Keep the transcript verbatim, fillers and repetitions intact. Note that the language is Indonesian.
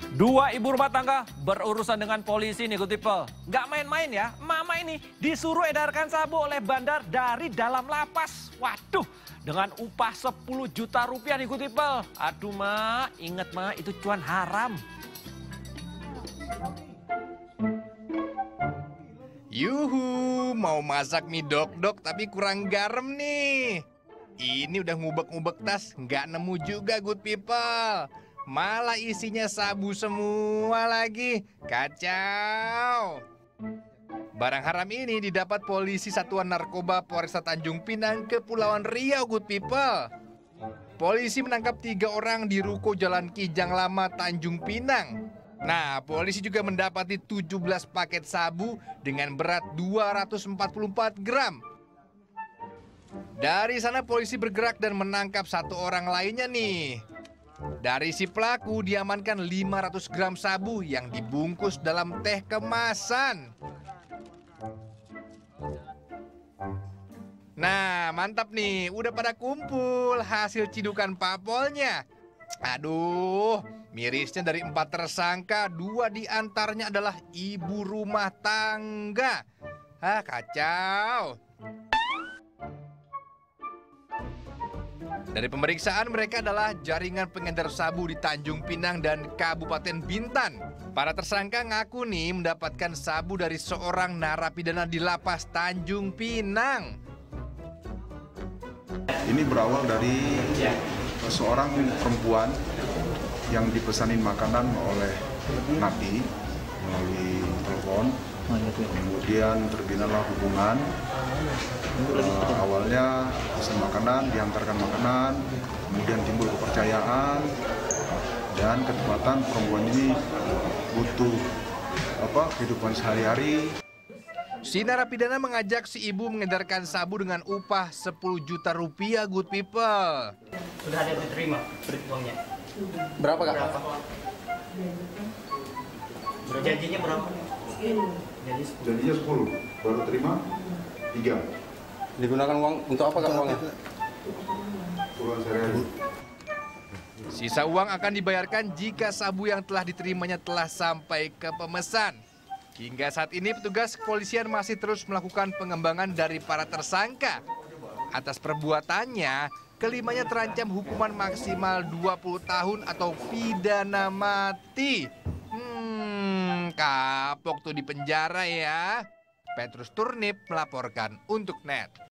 Dua ibu rumah tangga berurusan dengan polisi nih, good people. Nggak main-main ya, mama ini disuruh edarkan sabu oleh bandar dari dalam lapas. Waduh, dengan upah sepuluh juta rupiah nih, good people. Aduh ma, inget ma, itu cuan haram. Yuhu, mau masak mie dok-dok tapi kurang garam nih. Ini udah ngubek-ngubek tas, nggak nemu juga good people. Malah isinya sabu semua lagi. Kacau. Barang haram ini didapat polisi Satuan Narkoba Polresta Tanjung Pinang, Kepulauan Riau, good people. Polisi menangkap tiga orang di ruko Jalan Kijang Lama, Tanjung Pinang. Nah, polisi juga mendapati tujuh belas paket sabu dengan berat dua ratus empat puluh empat gram. Dari sana polisi bergerak dan menangkap satu orang lainnya nih. Dari si pelaku diamankan lima ratus gram sabu yang dibungkus dalam teh kemasan. Nah, mantap nih, udah pada kumpul hasil cidukan papolnya. Aduh, mirisnya dari empat tersangka, dua diantaranya adalah ibu rumah tangga. Ah, kacau. Dari pemeriksaan, mereka adalah jaringan pengedar sabu di Tanjung Pinang dan Kabupaten Bintan. Para tersangka ngaku nih mendapatkan sabu dari seorang narapidana di lapas Tanjung Pinang. Ini berawal dari seorang perempuan yang dipesanin makanan oleh napi melalui telepon. Kemudian terbinalah hubungan. Uh, awalnya pesan makanan, diantarkan makanan, kemudian timbul kepercayaan dan ketepatan perempuan ini butuh apa kehidupan sehari-hari. Si narapidana mengajak si ibu mengedarkan sabu dengan upah sepuluh juta rupiah, good people. Sudah ada diterima uangnya. Berapa kak? Berapa? Janjinya berapa? Janji Jadinya sepuluh, baru terima tiga. Digunakan uang untuk apa kak uangnya? Uang sehari-hari. Sisa uang akan dibayarkan jika sabu yang telah diterimanya telah sampai ke pemesan. Hingga saat ini petugas kepolisian masih terus melakukan pengembangan dari para tersangka. Atas perbuatannya, kelimanya terancam hukuman maksimal dua puluh tahun atau pidana mati. Hmm, kapok tuh di penjara ya. Petrus Turnip melaporkan untuk Net.